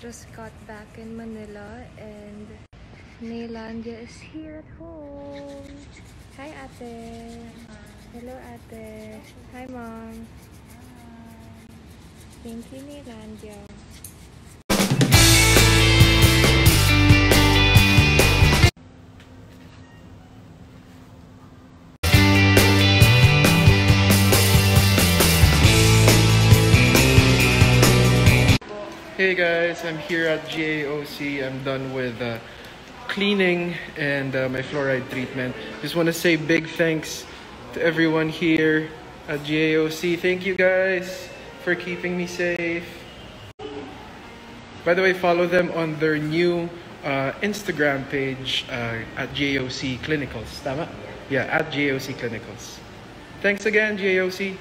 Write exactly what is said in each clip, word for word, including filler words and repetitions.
just got back in Manila and Naylandia is here at home. Hi, Ate. Hello, Ate. Hi, Mom. Thank you, Naylandia. Hey guys, I'm here at G A O C. I'm done with uh, cleaning and uh, my fluoride treatment. Just want to say big thanks to everyone here at G A O C. Thank you guys for keeping me safe. By the way, follow them on their new uh, Instagram page uh, at G A O C Clinicals. Tama? Yeah, at G A O C Clinicals. Thanks again, G A O C.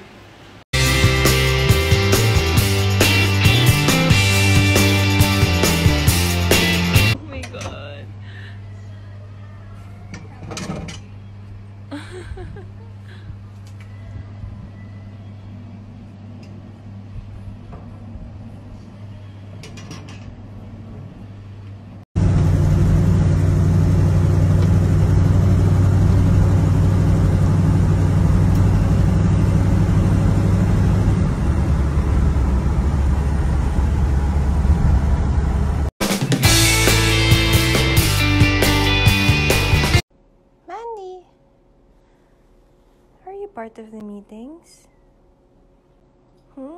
Part of the meetings? Hmm?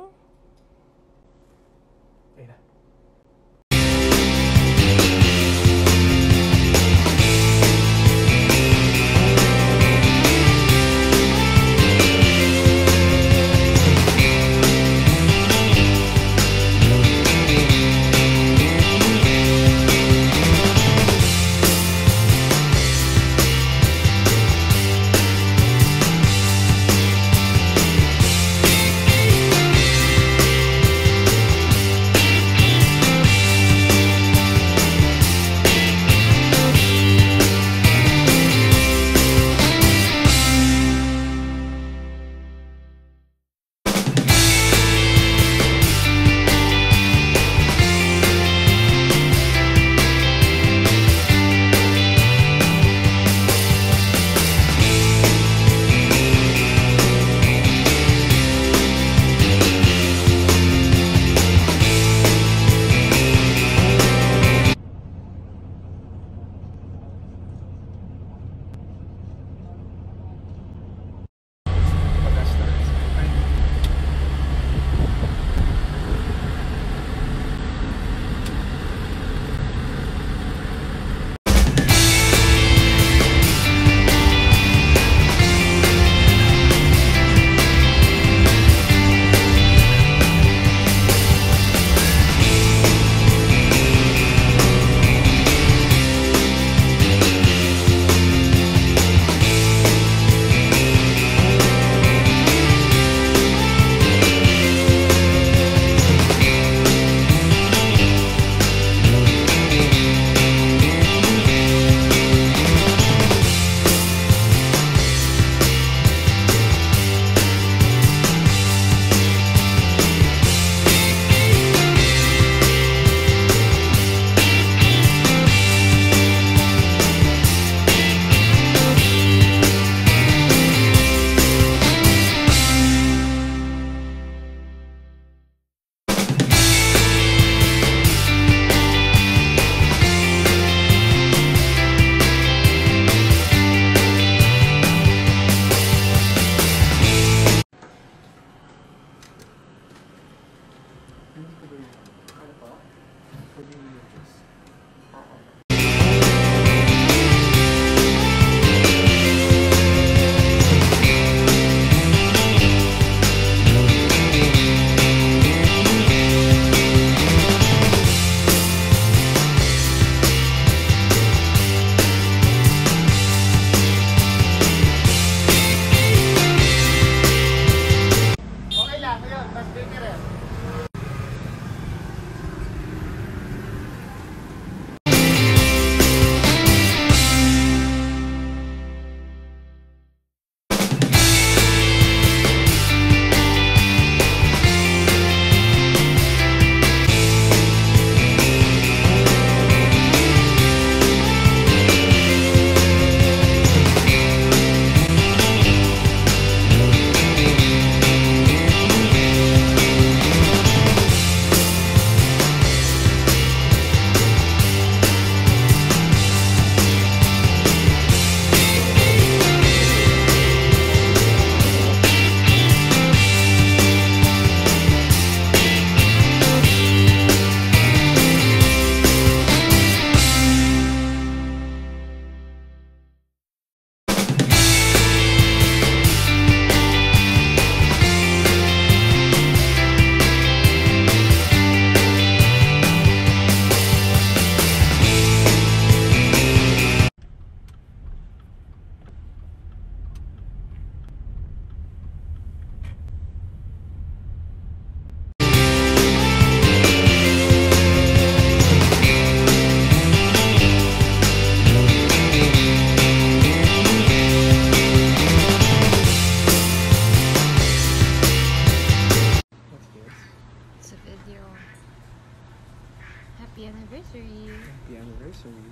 Happy anniversary! Happy anniversary!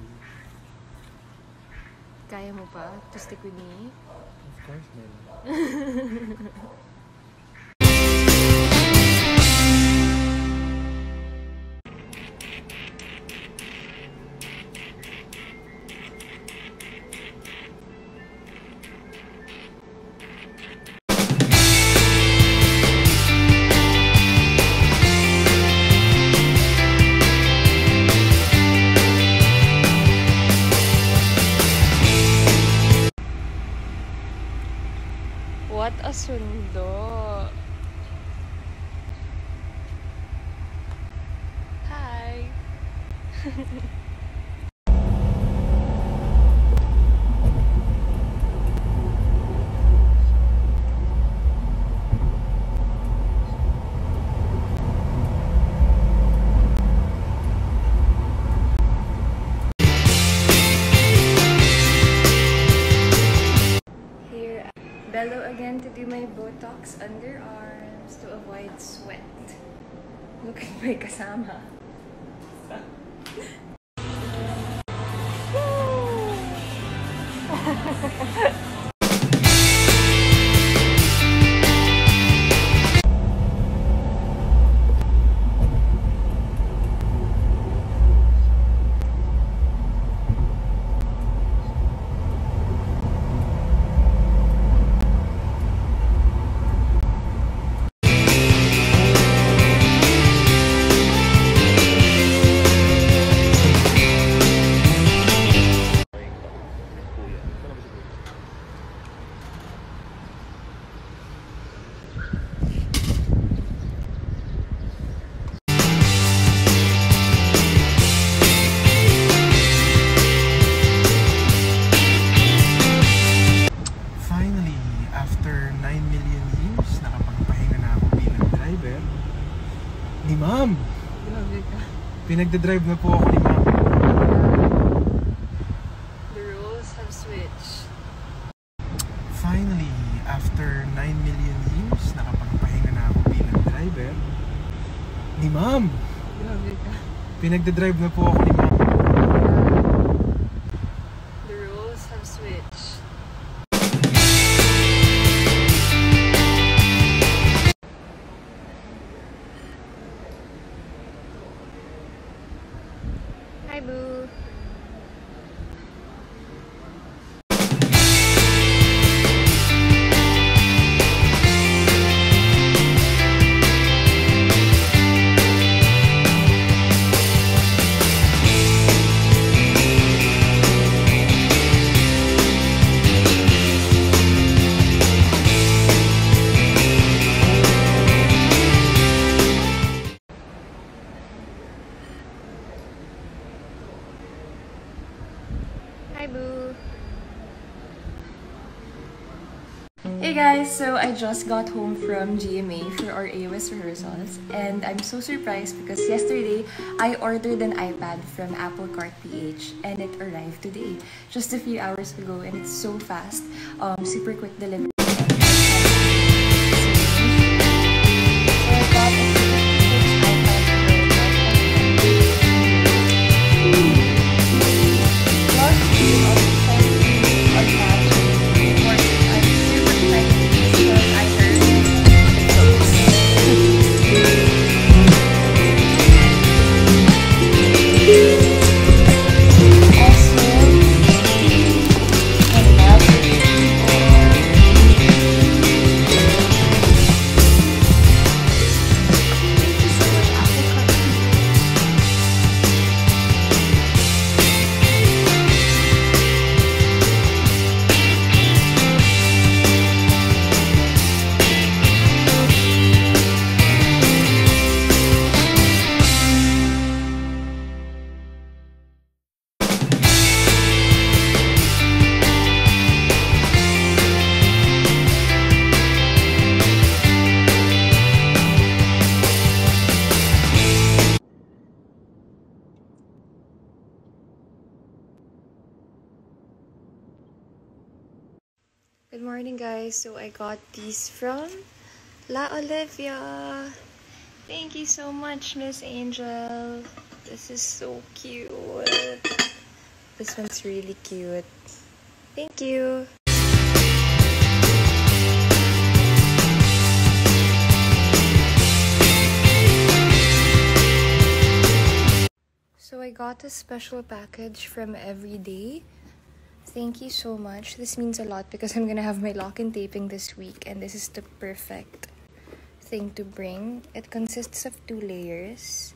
Kaya mo pa to stick with me? Of course, Nela. What a sundo! Hi! Bello again to do my Botox underarms to avoid sweat. Look at my kasama. Ni Ma'am! Grabe ka. Pinagdadrive na po ako ni Ma'am. The roles have switched. Finally, after nine million years, nakapagpahinga na ako bilang driver. Ni Ma'am! Grabe ka. Pinagdadrive na po ako ni Ma'am. The roles have switched. Hi, Boo. Hi, Boo. Hey guys, so I just got home from G M A for our A O S rehearsals and I'm so surprised because yesterday I ordered an iPad from Apple Cart P H and it arrived today, just a few hours ago, and it's so fast, um, super quick delivery. Good morning, guys. So I got these from La Olivia. Thank you so much, Miss Angel. This is so cute. This one's really cute. Thank you. So I got a special package from Everyday. Thank you so much. This means a lot because I'm gonna have my lock-in taping this week, and this is the perfect thing to bring. It consists of two layers.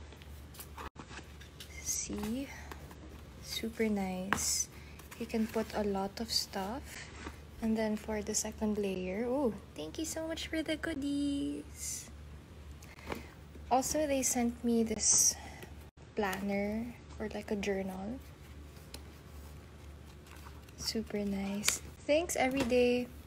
See? Super nice. You can put a lot of stuff. And then for the second layer, oh, thank you so much for the goodies. Also, they sent me this planner or like a journal. Super nice. Thanks, Everyday.